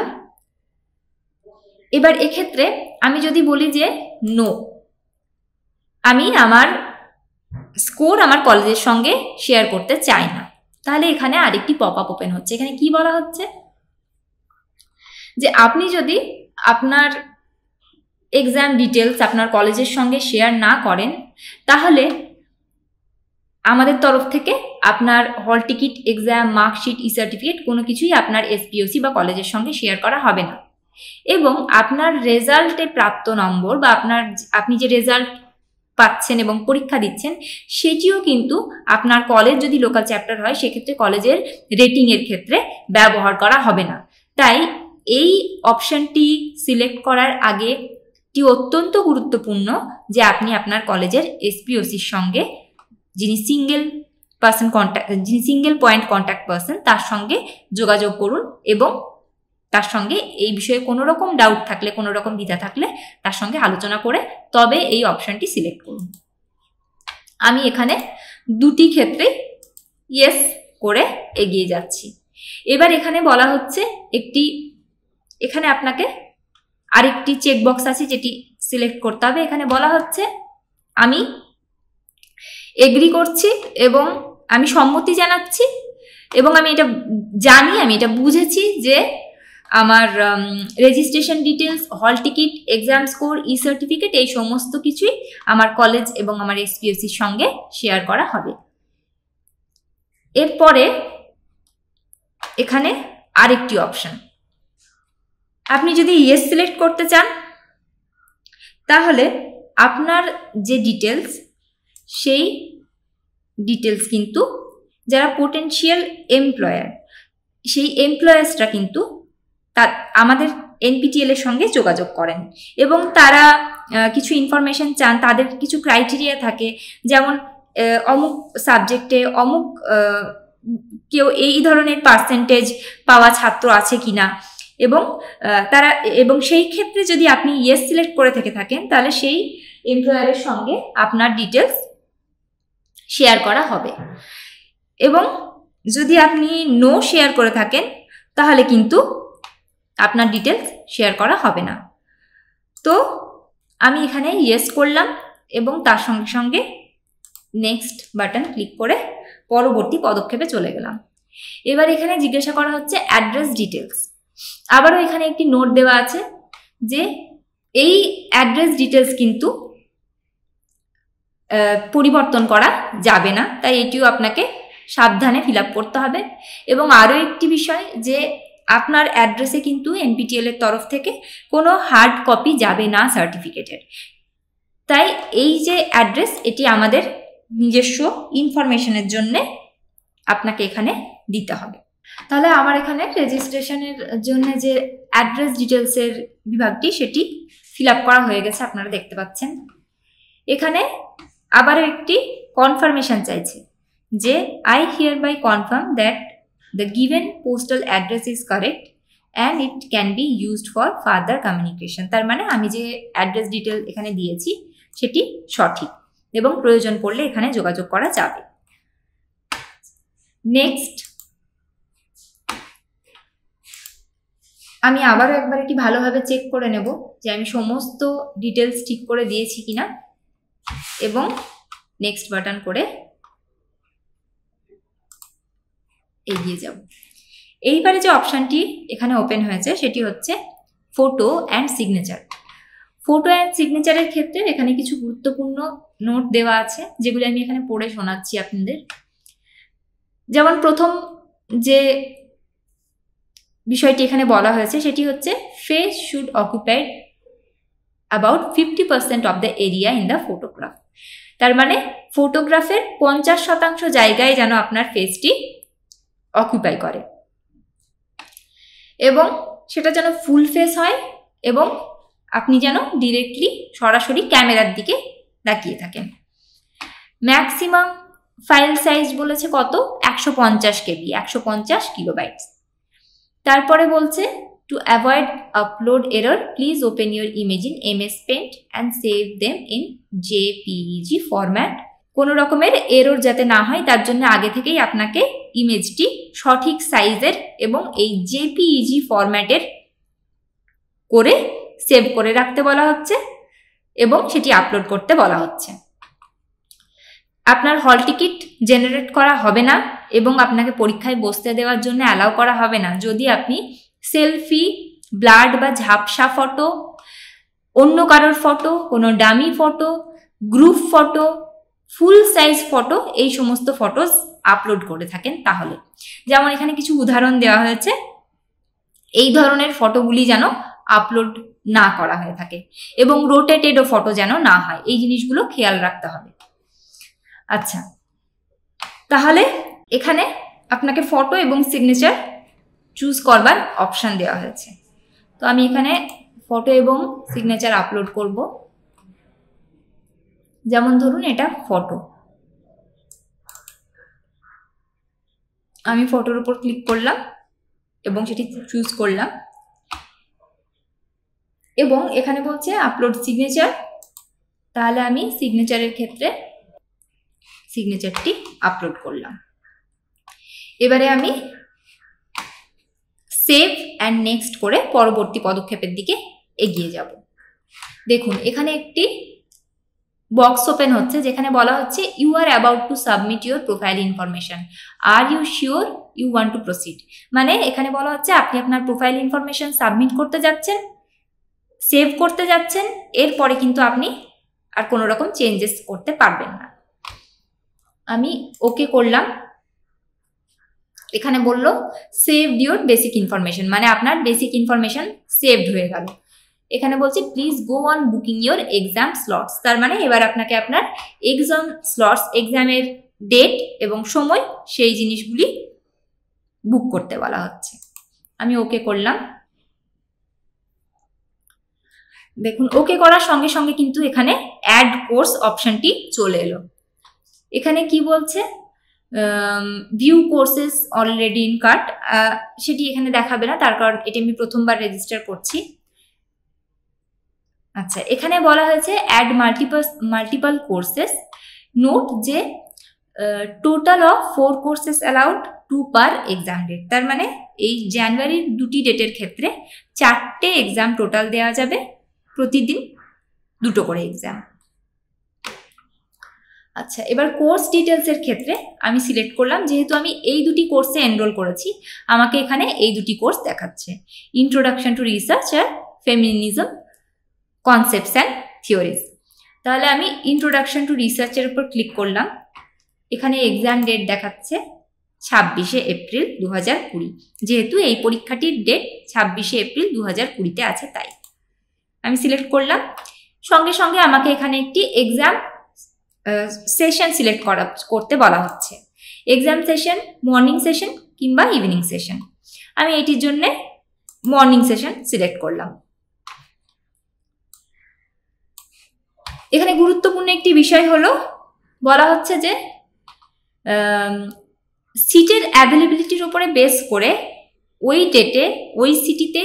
Speaker 1: এবার এক্ষেত্রে আমি যদি বলি যে নো, আমি আমার স্কোর আমার কলেজের সঙ্গে শেয়ার করতে চাই না, তাহলে এখানে আরেকটি পপ আপ ওপেন হচ্ছে। এখানে কি বলা হচ্ছে যে আপনি যদি আপনার এক্সাম ডিটেলস আপনার কলেজের সঙ্গে শেয়ার না করেন তাহলে আমাদের তরফ থেকে আপনার hall ticket, exam, marksheet, e certificate কোনো কিছুই আপনার এসপিওসি বা কলেজের সঙ্গে শেয়ার করা হবে না। এবং আপনার রেজাল্টে প্রাপ্ত নম্বর বা আপনি যে রেজাল্ট পাচ্ছেন এবং পরীক্ষা দিচ্ছেন সেটিও কিন্তু আপনার কলেজ যদি লোকাল চ্যাপ্টার হয় সেক্ষেত্রে কলেজের রেটিংয়ের ক্ষেত্রে ব্যবহার করা হবে না। তাই এই অপশানটি সিলেক্ট করার আগে এটি অত্যন্ত গুরুত্বপূর্ণ যে আপনি আপনার কলেজের এসপিওসির সঙ্গে যিনি সিঙ্গেল পয়েন্ট কন্ট্যাক্ট পার্সন তার সঙ্গে যোগাযোগ করুন এবং তার সঙ্গে এই বিষয়ে কোনো রকম ডাউট থাকলে, কোনো রকম দ্বিধা থাকলে তার সঙ্গে আলোচনা করে তবে এই অপশানটি সিলেক্ট করুন। আমি এখানে দুটি ক্ষেত্রে ইয়েস করে এগিয়ে যাচ্ছি। এবার এখানে বলা হচ্ছে এখানে আপনাকে আরেকটি চেকবক্স আছে যেটি সিলেক্ট করতে হবে। এখানে বলা হচ্ছে আমি এগ্রি করছি এবং আমি সম্মতি জানাচ্ছি এবং আমি এটা জানি, আমি এটা বুঝেছি যে আমার registration details, hall ticket, exam score, e certificate এই সমস্ত কিছুই আমার কলেজ এবং আমার এসপিওসির সঙ্গে শেয়ার করা হবে। এরপরে এখানে আরেকটি অপশন, আপনি যদি ইয়েস সিলেক্ট করতে চান তাহলে আপনার যে ডিটেলস সেই ডিটেলস কিন্তু যারা পোটেনশিয়াল এমপ্লয়ার, সেই এমপ্লয়ার্সরা কিন্তু আমাদের এনপিটিএল এর সঙ্গে যোগাযোগ করেন এবং তারা কিছু ইনফরমেশন চান, তাদের কিছু ক্রাইটেরিয়া থাকে, যেমন অমুক সাবজেক্টে অমুক কেউ এই ধরনের পার্সেন্টেজ পাওয়া ছাত্র আছে কিনা, এবং সেই ক্ষেত্রে যদি আপনি ইয়েস সিলেক্ট করে থেকে থাকেন তাহলে সেই এমপ্লয়ারের সঙ্গে আপনার ডিটেলস শেয়ার করা হবে। এবং যদি আপনি নো শেয়ার করে থাকেন তাহলে কিন্তু আপনার ডিটেলস শেয়ার করা হবে না। তো আমি এখানে ইয়েস করলাম এবং তার সঙ্গে সঙ্গে নেক্সট বাটন ক্লিক করে পরবর্তী পদক্ষেপে চলে গেলাম। এবার এখানে জিজ্ঞাসা করা হচ্ছে অ্যাড্রেস ডিটেলস। আবারও এখানে একটি নোট দেওয়া আছে যে এই অ্যাড্রেস ডিটেলস কিন্তু পরিবর্তন করা যাবে না, তাই এটিও আপনাকে সাবধানে ফিল আপ করতে হবে। এবং আরও একটি বিষয় যে আপনার অ্যাড্রেসে কিন্তু এনপিটিএল এর তরফ থেকে কোনো হার্ড কপি যাবে না সার্টিফিকেটের, তাই এই যে অ্যাড্রেস এটি আমাদের নিজস্ব ইনফরমেশনের জন্যে আপনাকে এখানে দিতে হবে। তাহলে আমার এখানে রেজিস্ট্রেশনের জন্য যে অ্যাড্রেস ডিটেলসের বিভাগটি সেটি ফিল আপ করা হয়ে গেছে, আপনারা দেখতে পাচ্ছেন। এখানে আবারও একটি কনফার্মেশন চাইছে যে I hereby confirm that the given postal address is correct and it can be used for further communication. তার মানে আমি যে অ্যাড্রেস ডিটেল এখানে দিয়েছি সেটি সঠিক এবং প্রয়োজন পড়লে এখানে যোগাযোগ করা যাবে। নেক্সট আমি আবারও একবার এটি ভালোভাবে চেক করে নেব যে আমি সমস্ত ডিটেলস ঠিক করে দিয়েছি কিনা এবং নেক্সট বাটন করে এগিয়ে যাব। এইবারে যে অপশানটি এখানে ওপেন হয়েছে সেটি হচ্ছে photo and signature. Photo and সিগনেচারের ক্ষেত্রে এখানে কিছু গুরুত্বপূর্ণ নোট দেওয়া আছে যেগুলি আমি এখানে পড়ে শোনাচ্ছি আপনাদের। যেমন প্রথম যে বিষয়টি এখানে বলা হয়েছে সেটি হচ্ছে face should occupied about 50% of the area in the photograph. তার মানে ফটোগ্রাফের 50% জায়গায় যেন আপনার ফেসটি অকুপাই করে এবং সেটা যেন ফুল ফেস হয় এবং আপনি যেন ডিরেক্টলি সরাসরি ক্যামেরার দিকে তাকিয়ে থাকেন। ম্যাক্সিমাম ফাইল সাইজ বলেছে কত, 150 KB, 150 কিলোবাইটস। তারপরে বলছে to avoid upload error please open your image in MS Paint and save them in JPEG format. কোনো রকমের এরর যাতে না হয় তার জন্য আগে থেকেই আপনাকে ইমেজটি সঠিক সাইজের এবং এই JPEG ফরম্যাটের করে সেভ করে রাখতে বলা হচ্ছে এবং সেটি আপলোড করতে বলা হচ্ছে। আপনার হল টিকিট জেনারেট করা হবে না এবং আপনাকে পরীক্ষায় বসতে দেওয়ার জন্য অ্যালাউ করা হবে না যদি আপনি সেলফি, ব্লাড বা ঝাপসা ফটো, অন্য কারোর ফটো, কোনো dummy photo, group photo, full size photo এই সমস্ত ফটোস আপলোড করে থাকেন তাহলে। যেমন এখানে কিছু উদাহরণ দেওয়া হয়েছে, এই ধরনের ফটোগুলি যেন আপলোড না করা হয়ে থাকে এবং রোটেটেডও ফটো যেন না হয়, এই জিনিসগুলো খেয়াল রাখতে হবে। আচ্ছা, তাহলে এখানে আপনাকে ফটো এবং সিগনেচার চুজ করবার অপশান দেওয়া হয়েছে। তো আমি এখানে ফটো এবং সিগনেচার আপলোড করব। যেমন ধরুন এটা ফটো, আমি ফটোর উপর ক্লিক করলাম এবং সেটি চুজ করলাম এবং এখানে বলছে আপলোড সিগনেচার। তাহলে আমি সিগনেচারের ক্ষেত্রে সিগনেচারটি আপলোড করলাম। এবারে আমি সেভ অ্যান্ড নেক্সট করে পরবর্তী পদক্ষেপের দিকে এগিয়ে যাব। দেখুন এখানে একটি বক্স ওপেন হচ্ছে যেখানে বলা হচ্ছে you are about to submit your profile information, are you sure you want to proceed. মানে এখানে বলা হচ্ছে আপনি আপনার প্রোফাইল ইনফরমেশন সাবমিট করতে যাচ্ছেন, সেভ করতে যাচ্ছেন, এরপরে কিন্তু আপনি আর কোনো রকম চেঞ্জেস করতে পারবেন না। আমি ওকে করলাম। এখানে বললো সেভ ইউর বেসিক ইনফরমেশন, মানে আপনার বেসিক ইনফরমেশন সেভড হয়ে গেল। এখানে বলছি please go on booking your exam slots, তার মানে এবার আপনাকে আপনার এক্সাম স্লটস, এক্সামের ডেট এবং সময়, সেই জিনিসগুলি বুক করতে বলা হচ্ছে। আমি ওকে করলাম। দেখুন ওকে করার সঙ্গে সঙ্গে কিন্তু এখানে অ্যাড কোর্স অপশনটি চলে এলো। এখানে কি বলছে, view courses already in cart, সেটি এখানে দেখাবে না, তার কারণ এটি আমি প্রথমবার রেজিস্টার করছি। আচ্ছা, এখানে বলা হয়েছে অ্যাড মাল্টিপল কোর্সেস, নোট যে total of 4 courses allowed 2 per exam date, তার মানে এই জানুয়ারির 2টি ডেটের ক্ষেত্রে 4টে এক্সাম টোটাল দেওয়া যাবে, প্রতিদিন 2টো করে এক্সাম। আচ্ছা, এবার কোর্স ডিটেলসের ক্ষেত্রে আমি সিলেক্ট করলাম, যেহেতু আমি এই 2টি কোর্সে এনরোল করেছি আমাকে এখানে এই 2টি কোর্স দেখাচ্ছে, ইন্ট্রোডাকশন টু রিসার্চ আর ফেমিনিজম কনসেপ্টস অ্যান্ড থিওরিজ। তাহলে আমি ইন্ট্রোডাকশন টু রিসার্চের উপর ক্লিক করলাম। এখানে এক্সাম ডেট দেখাচ্ছে 26শে এপ্রিল 2020, যেহেতু এই পরীক্ষাটির ডেট 26শে এপ্রিল 2020-তে আছে তাই আমি সিলেক্ট করলাম। সঙ্গে সঙ্গে আমাকে এখানে একটি এক্সাম সেশন সিলেক্ট করতে বলা হচ্ছে, এক্সাম সেশন মর্নিং সেশন কিংবা ইভিনিং সেশন। আমি এটির জন্য মর্নিং সেশন সিলেক্ট করলাম। এখানে গুরুত্বপূর্ণ একটি বিষয় হলো, বলা হচ্ছে যে সিটের অ্যাভেলেবিলিটির উপরে বেস করে ওই ডেটে ওই সিটিতে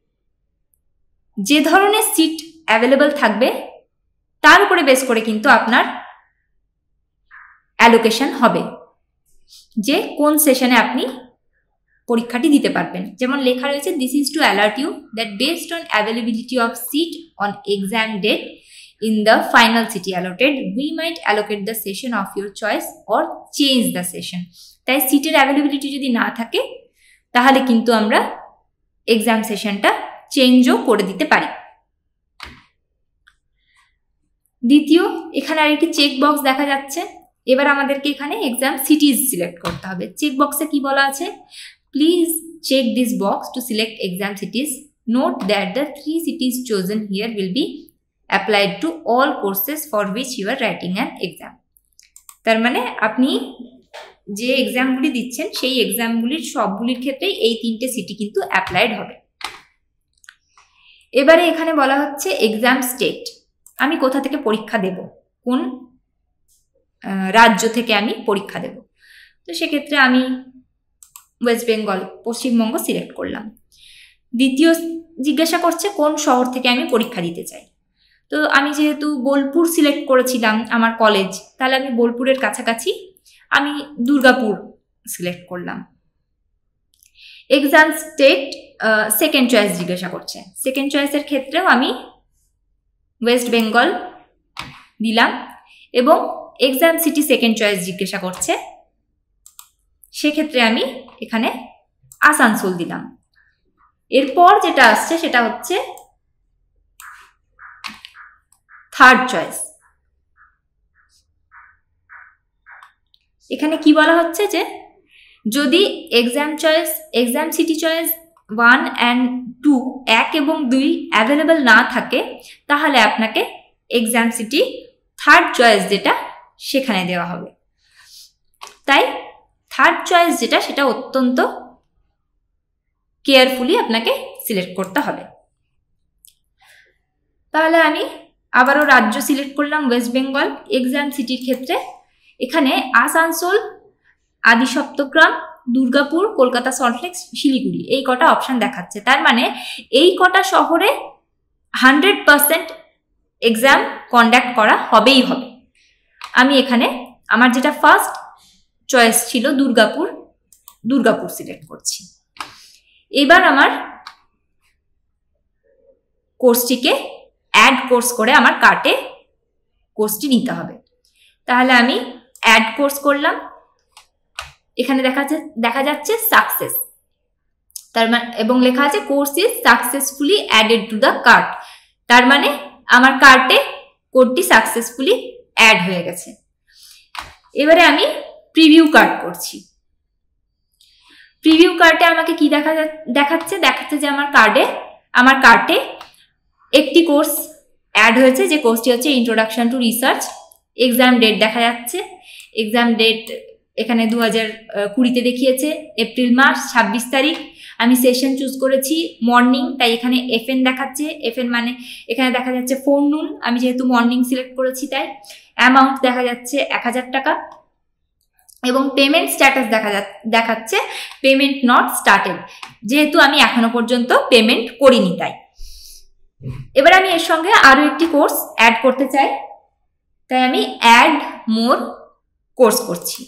Speaker 1: যে ধরনের সিট অ্যাভেলেবল থাকবে তার উপরে বেস করে কিন্তু আপনার অ্যালোকেশন হবে, যে কোন সেশনে আপনি পরীক্ষাটি দিতে পারবেন। যেমন লেখা রয়েছে this is to alert you that based on availability of seat on exam date in the final city allotted we might allocate the session of your choice or change the session। তাই সিটের availability যদি না থাকে তাহলে কিন্তু আমরা exam সেশনটা চেঞ্জও করে দিতে পারি। দ্বিতীয়, এখানে আরেকটি চেক বক্স দেখা যাচ্ছে। এবার আমাদেরকে এখানে এক্সাম সিটিজ সিলেক্ট করতে হবে। চেক বক্সে কি বলা আছে, please check this box to select exam cities, note that the 3 cities chosen here will be applied to all courses for which you are writing an exam। তার মানে আপনি যে এক্সামগুলি দিচ্ছেন সেই এক্সামগুলির সবগুলির ক্ষেত্রেই এই 3টে সিটি কিন্তু অ্যাপ্লাইড হবে। এবারে এখানে বলা হচ্ছে এক্সাম স্টেট, আমি কোথা থেকে পরীক্ষা দেব, কোন রাজ্য থেকে আমি পরীক্ষা দেব। তো সেক্ষেত্রে আমি ওয়েস্ট বেঙ্গল, পশ্চিমবঙ্গ সিলেক্ট করলাম। দ্বিতীয় জিজ্ঞাসা করছে কোন শহর থেকে আমি পরীক্ষা দিতে চাই। তো আমি যেহেতু বোলপুর সিলেক্ট করেছিলাম আমার কলেজ, তাহলে আমি বোলপুরের কাছাকাছি আমি দুর্গাপুর সিলেক্ট করলাম। এক্সাম স্টেট সেকেন্ড চয়েস জিজ্ঞাসা করছে, সেকেন্ড চয়েসের ক্ষেত্রেও আমি ওয়েস্ট বেঙ্গল দিলাম এবং এক্সাম সিটি সেকেন্ড চয়েস জিজ্ঞাসা করছে, সেক্ষেত্রে আমি এখানে আসানসোল দিলাম। এরপর যেটা আসছে সেটা হচ্ছে থার্ড চয়েস। এখানে কি বলা হচ্ছে যে যদি এক্সাম সিটি চয়েস 1 and 2 1 এবং 2 অ্যাভেলেবল না থাকে তাহলে আপনাকে এক্সাম সিটি থার্ড চয়েস যেটা সেখানে দেওয়া হবে। তাই থার্ড চয়েস যেটা সেটা অত্যন্ত কেয়ারফুলি আপনাকে সিলেক্ট করতে হবে। তাহলে আমি আবারও রাজ্য সিলেক্ট করলাম ওয়েস্ট বেঙ্গল। এক্সাম সিটির ক্ষেত্রে এখানে আসানসোল, আদিসপ্তগ্রাম, দুর্গাপুর, কলকাতা, সল্টলেক, শিলিগুড়ি এই কটা অপশন দেখাচ্ছে। তার মানে এই কটা শহরে 100% এক্সাম কন্ডাক্ট করা হবেই হবে। আমি এখানে আমার যেটা ফার্স্ট চয়েস ছিল দুর্গাপুর সিলেক্ট করছি। এবার আমার কোর্সটিকে অ্যাড কোর্স করে আমার কার্টে কোর্সটি নিতে হবে। তাহলে আমি অ্যাড কোর্স করলাম, এখানে দেখা যাচ্ছে সাকসেস, তার মানে এবং লেখা আছে course is successfully added to the cart, তার মানে আমার কার্টে কোডটি সাকসেসফুলি অ্যাড হয়ে গেছে। এবারে আমি প্রিভিউ কার্ট করছি। প্রিভিউ কার্টে আমাকে কি দেখাচ্ছে যে আমার কার্টে একটি কোর্স অ্যাড হয়েছে, যে কোর্সটি হচ্ছে introduction to research. Exam date দেখা যাচ্ছে, এক্সাম ডেট এখানে 2020-তে দেখিয়েছে, এপ্রিল মাস 26 তারিখ। আমি সেশন চুজ করেছি মর্নিং, তাই এখানে FN দেখাচ্ছে। FN মানে এখানে দেখা যাচ্ছে ফোরনুন, আমি যেহেতু মর্নিং সিলেক্ট করেছি তাই। অ্যামাউন্ট দেখা যাচ্ছে 1000 টাকা এবং পেমেন্ট স্ট্যাটাস দেখাচ্ছে পেমেন্ট নট স্টার্টেড, যেহেতু আমি এখনো পর্যন্ত পেমেন্ট করিনি তাই। এবার আমি এর সঙ্গে আরো একটি কোর্স অ্যাড করতে চাই, তাই আমি অ্যাড মোর কোর্স করছি।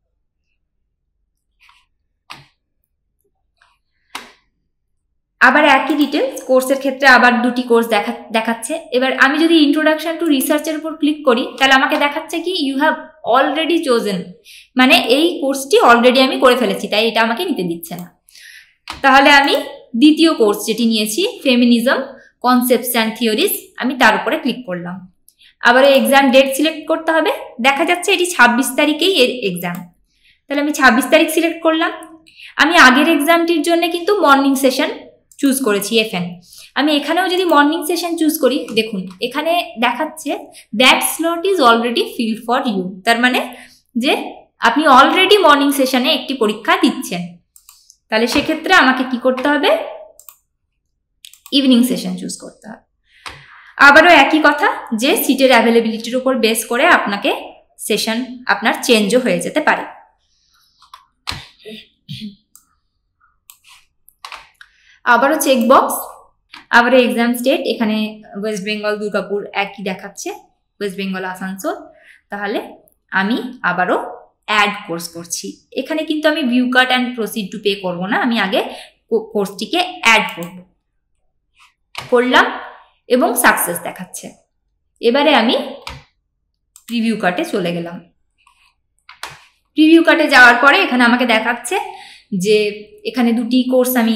Speaker 1: আবার একই ডিটেলস, কোর্সের ক্ষেত্রে আবার দুটি কোর্স দেখাচ্ছে। এবার আমি যদি ইন্ট্রোডাকশন টু রিসার্চের উপর ক্লিক করি, তাহলে আমাকে দেখাচ্ছে কি ইউ হ্যাভ অলরেডি চোজেন, মানে এই কোর্সটি অলরেডি আমি করে ফেলেছি, তাই এটা আমাকে নিতে দিচ্ছে না। তাহলে আমি দ্বিতীয় কোর্স যেটি নিয়েছি, ফেমিনিজম কনসেপ্টস অ্যান্ড থিওরিজ, আমি তার উপরে ক্লিক করলাম। আবার এক্সাম ডেট সিলেক্ট করতে হবে, দেখা যাচ্ছে এটি 26 তারিখেই এর এক্সাম, তাহলে আমি 26 তারিখ সিলেক্ট করলাম। আমি আগের এক্সামটির জন্য কিন্তু মর্নিং সেশন চুজ করেছি FN। আমি এখানেও যদি মর্নিং সেশন চুজ করি, দেখুন এখানে দেখাচ্ছে that slot is already filled for you, তার মানে যে আপনি অলরেডি মর্নিং সেশনে একটি পরীক্ষা দিচ্ছেন। তাহলে সেক্ষেত্রে আমাকে কি করতে হবে, ইভিনিং সেশন চুজ করতে হবে। আবারও একই কথা, যে সিটের অ্যাভেলেবিলিটির উপর বেস করে আপনাকে সেশন আপনার চেঞ্জও হয়ে যেতে পারে। আবারও চেকবক্স, আবারও এক্সাম স্টেট, এখানে ওয়েস্ট বেঙ্গল দুর্গাপুর একই দেখাচ্ছে, ওয়েস্ট বেঙ্গল আসানসোল। তাহলে আমি আবারও অ্যাড কোর্স করছি। এখানে কিন্তু আমি view cart and proceed to pay করবো না, আমি আগে কোর্সটিকে অ্যাড করলাম এবং সাকসেস দেখাচ্ছে। এবারে আমি প্রিভিউ কার্টে চলে গেলাম। প্রিভিউ কার্টে যাওয়ার পরে এখানে আমাকে দেখাচ্ছে যে এখানে দুটি কোর্স আমি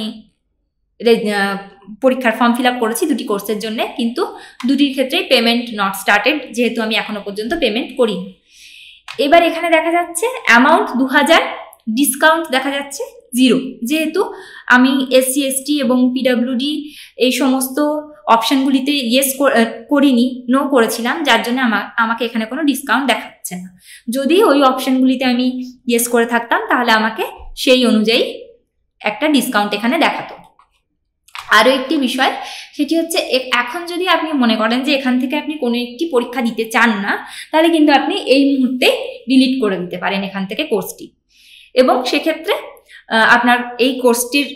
Speaker 1: পরীক্ষার ফর্ম ফিল আপ করেছি দুটি কোর্সের জন্য, কিন্তু দুটির ক্ষেত্রেই পেমেন্ট নট স্টার্টেড, যেহেতু আমি এখনো পর্যন্ত পেমেন্ট করিনি। এবার এখানে দেখা যাচ্ছে অ্যামাউন্ট 2000, ডিসকাউন্ট দেখা যাচ্ছে 0, যেহেতু আমি SC ST এবং PWD এই সমস্ত অপশনগুলিতে ইয়েস করিনি, নো করেছিলাম, যার জন্য আমাকে এখানে কোনো ডিসকাউন্ট দেখাচ্ছে না। যদি ওই অপশনগুলিতে আমি ইয়েস করে থাকতাম তাহলে আমাকে সেই অনুযায়ী একটা ডিসকাউন্ট এখানে দেখাতো। আরও একটি বিষয়, সেটি হচ্ছে এখন যদি আপনি মনে করেন যে এখান থেকে আপনি কোনো একটি পরীক্ষা দিতে চান না, তাহলে কিন্তু আপনি এই মুহূর্তে ডিলিট করে দিতে পারেন এখান থেকে কোর্সটি, এবং সেক্ষেত্রে আপনার এই কোর্সটির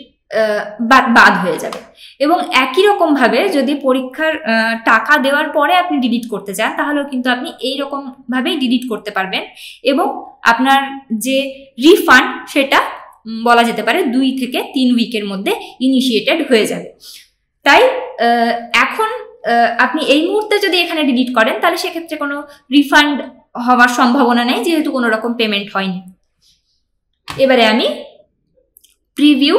Speaker 1: বাদ হয়ে যাবে। এবং একই রকমভাবে যদি পরীক্ষার টাকা দেওয়ার পরে আপনি ডিলিট করতে চান, তাহলেও কিন্তু আপনি এই রকমভাবেই ডিলিট করতে পারবেন, এবং আপনার যে রিফান্ড সেটা বলা যেতে পারে 2 থেকে 3 উইকের মধ্যে ইনিশিয়েটেড হয়ে যাবে। তাই এখন আপনি এই মুহূর্তে যদি এখানে ডিলিট করেন তাহলে সেক্ষেত্রে কোনো রিফান্ড হওয়ার সম্ভাবনা নেই, যেহেতু কোনো রকম পেমেন্ট হয়নি। এবারে আমি প্রিভিউ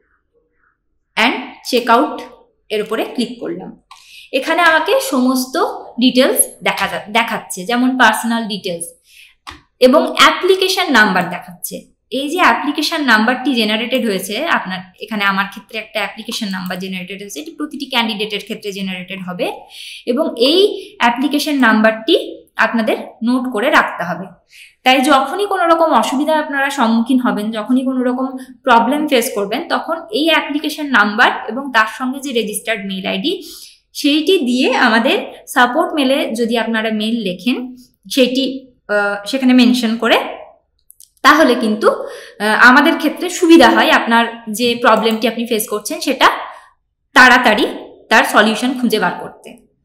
Speaker 1: অ্যান্ড চেক আউট এর উপরে ক্লিক করলাম। এখানে আমাকে সমস্ত ডিটেলস দেখাচ্ছে, যেমন পার্সোনাল ডিটেলস এবং অ্যাপ্লিকেশন নাম্বার দেখাচ্ছে। এই যে অ্যাপ্লিকেশন নাম্বারটি জেনারেটেড হয়েছে আপনার এখানে, আমার ক্ষেত্রে একটা অ্যাপ্লিকেশন নাম্বার জেনারেটেড হয়েছে, এটি প্রতিটি ক্যান্ডিডেটের ক্ষেত্রে জেনারেটেড হবে, এবং এই অ্যাপ্লিকেশন নাম্বারটি আপনাদের নোট করে রাখতে হবে। তাই যখনই কোনো রকম অসুবিধা আপনারা সম্মুখীন হবেন, যখনই কোনো রকম প্রবলেম ফেস করবেন, তখন এই অ্যাপ্লিকেশন নাম্বার এবং তার সঙ্গে যে রেজিস্টার্ড মেল আইডি সেইটি দিয়ে আমাদের সাপোর্ট মেলে যদি আপনারা মেল লেখেন সেটি সেখানে মেনশন করে, তাহলে কিন্তু আমাদের ক্ষেত্রে সুবিধা হয় আপনার যে প্রবলেমটি আপনি ফেস করছেন সেটা তাড়াতাড়ি তার সলিউশন খুঁজে বার করতে।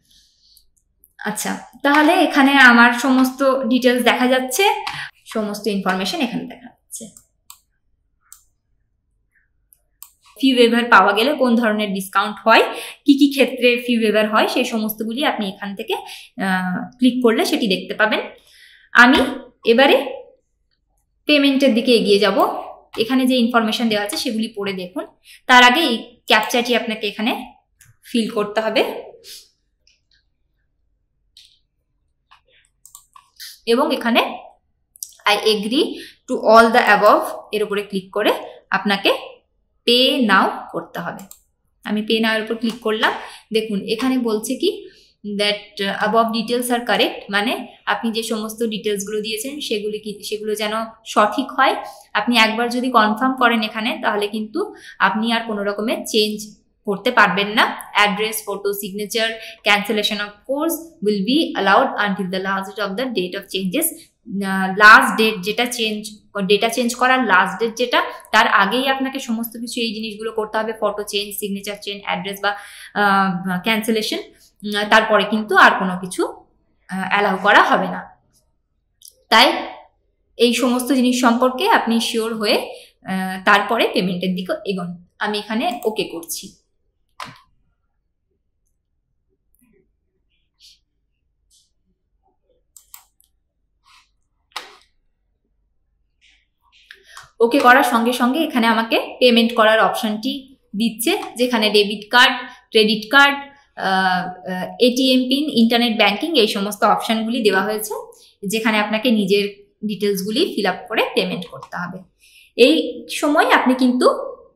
Speaker 1: আচ্ছা, তাহলে এখানে আমার সমস্ত ডিটেলস দেখা যাচ্ছে, সমস্ত ইনফরমেশন এখানে দেখা যাচ্ছে। ফি ওয়েভার পাওয়া গেলে কোন ধরনের ডিসকাউন্ট হয়, কি কি ক্ষেত্রে ফি ওয়েভার হয়, সেই সমস্তগুলি আপনি এখান থেকে ক্লিক করলে সেটি দেখতে পাবেন। আমি এবারে পেমেন্টের দিকে এগিয়ে যাব। এখানে যে ইনফরমেশন দেওয়া আছে সেগুলি পড়ে দেখুন। তার আগে এই ক্যাপচাটি আপনাকে এখানে ফিল করতে হবে এবং এখানে I agree to all the above এর উপরে ক্লিক করে আপনাকে পে নাও করতে হবে। আমি পে নাও এর উপর ক্লিক করলাম। দেখুন এখানে বলছে কি that above details are correct, মানে আপনি যে সমস্ত ডিটেলসগুলো দিয়েছেন সেগুলো যেন সঠিক হয়। আপনি একবার যদি কনফার্ম করেন এখানে, তাহলে কিন্তু আপনি আর কোনো রকমের চেঞ্জ করতে পারবেন না। Address, photo, signature, cancellation of course will be allowed until the last date of the date of changes. Last date যেটা ডেটা চেঞ্জ করার লাস্ট ডেট যেটা, তার আগেই আপনাকে সমস্ত কিছু এই জিনিসগুলো করতে হবে। Photo change, signature change, address বা ক্যান্সেলেশন। তারপরে কিন্তু আর কোনো কিছু অ্যালাউ করা হবে না। তাই এই সমস্ত জিনিস সম্পর্কে আপনি শিওর হয়ে তারপরে পেমেন্টের দিকে এগোন। আমি এখানে ওকে করছি। ওকে করার সঙ্গে সঙ্গে এখানে আমাকে পেমেন্ট করার অপশনটি দিচ্ছে, যেখানে debit card, credit card, ATM pin, internet banking এই সমস্ত অপশনগুলি দেওয়া হয়েছে, যেখানে আপনাকে নিজের ডিটেলসগুলি ফিল আপ করে পেমেন্ট করতে হবে। এই সময় আপনি কিন্তু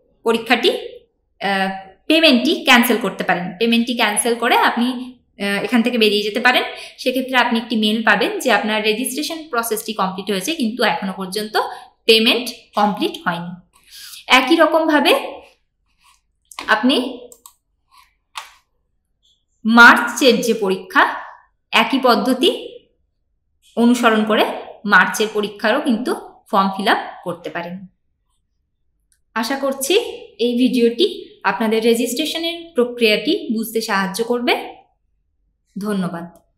Speaker 1: পেমেন্টটি ক্যান্সেল করতে পারেন। পেমেন্টটি ক্যান্সেল করে আপনি এখান থেকে বেরিয়ে যেতে পারেন। সেক্ষেত্রে আপনি একটি মেল পাবেন যে আপনার রেজিস্ট্রেশন প্রসেসটি কমপ্লিট হয়েছে, কিন্তু এখনো পর্যন্ত পেমেন্ট কমপ্লিট হয়নি। একই রকমভাবে আপনি মার্চের যে পরীক্ষা, একই পদ্ধতি অনুসরণ করে মার্চের পরীক্ষারও কিন্তু ফর্ম ফিল আপ করতে পারেন। আশা করছি এই ভিডিওটি আপনাদের রেজিস্ট্রেশনের প্রক্রিয়াটি বুঝতে সাহায্য করবে। ধন্যবাদ।